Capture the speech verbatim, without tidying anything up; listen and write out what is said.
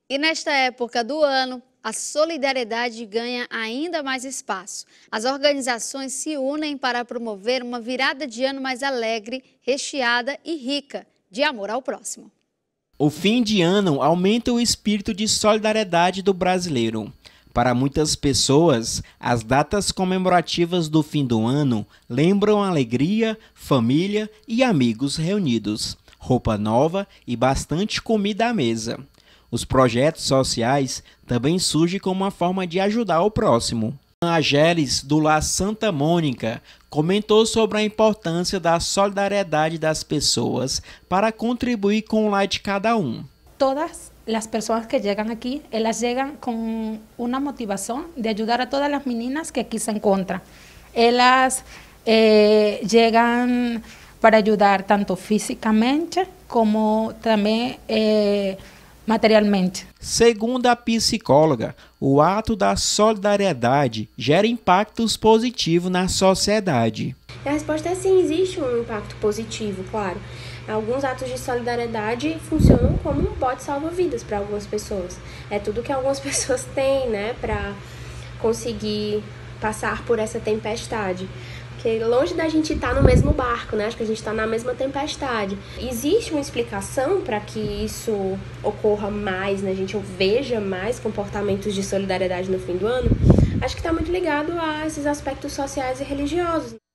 E nesta época do ano, a solidariedade ganha ainda mais espaço. As organizações se unem para promover uma virada de ano mais alegre, recheada e rica de amor ao próximo. O fim de ano aumenta o espírito de solidariedade do brasileiro. Para muitas pessoas, as datas comemorativas do fim do ano lembram alegria, família e amigos reunidos, roupa nova e bastante comida à mesa. Os projetos sociais também surgem como uma forma de ajudar o próximo. A Geles, do Lar Santa Mônica, comentou sobre a importância da solidariedade das pessoas para contribuir com o lar de cada um. Todas las personas que llegan aquí, ellas llegan con una motivación de ayudar a todas las meninas que aquí se encuentran. Ellas eh, llegan para ayudar tanto físicamente como também eh, materialmente. Segundo a psicóloga, o ato da solidariedade gera impactos positivos na sociedade. A resposta é sim, existe um impacto positivo, claro. Alguns atos de solidariedade funcionam como um bote salva-vidas para algumas pessoas. É tudo que algumas pessoas têm, né, para conseguir passar por essa tempestade. Porque longe da gente estar no mesmo barco, né? Acho que a gente está na mesma tempestade. Existe uma explicação para que isso ocorra mais, né? A gente veja mais comportamentos de solidariedade no fim do ano. Acho que está muito ligado a esses aspectos sociais e religiosos.